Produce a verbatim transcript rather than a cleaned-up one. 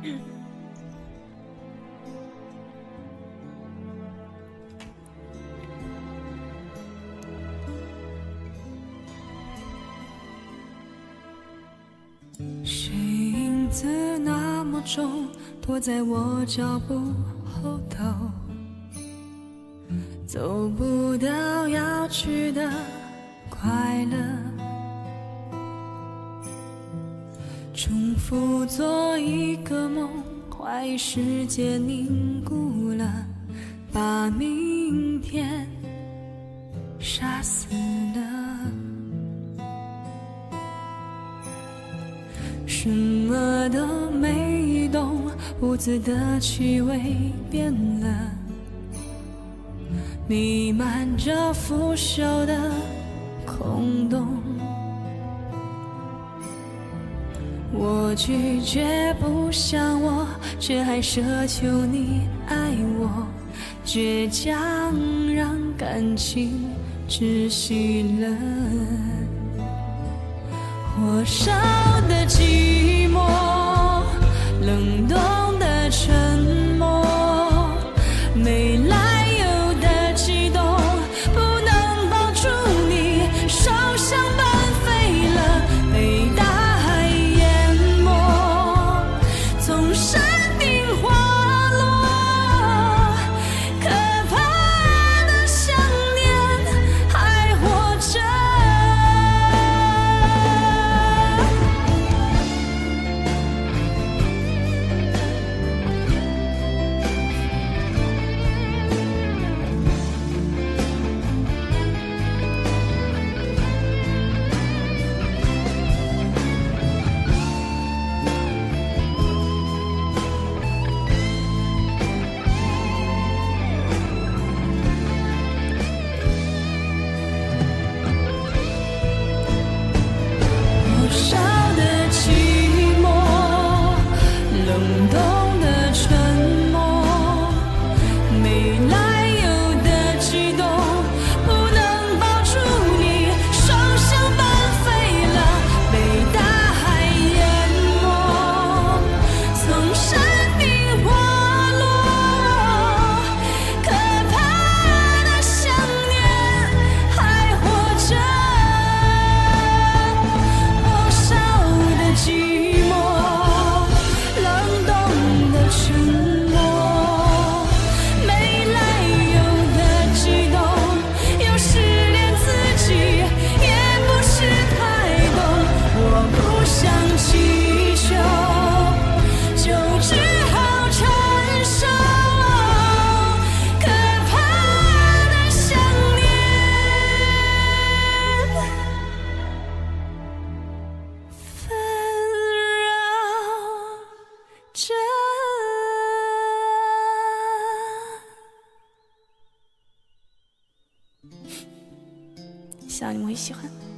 谁影子那么重，躲在我脚步后头，走不到要去的快乐，重复做一个梦，怀疑世界凝固了，把明天杀死了。什么都没动，屋子的气味变了，弥漫着腐朽的空洞。我拒绝不像我，却还奢求你爱我，倔强让感情窒息了。火烧的寂寞，冷冻的沉默，没来由的激动，不能抱住你，手像半飞了，被大海淹没，从山顶滑落，可怕的想念还活着。希望你们会喜欢。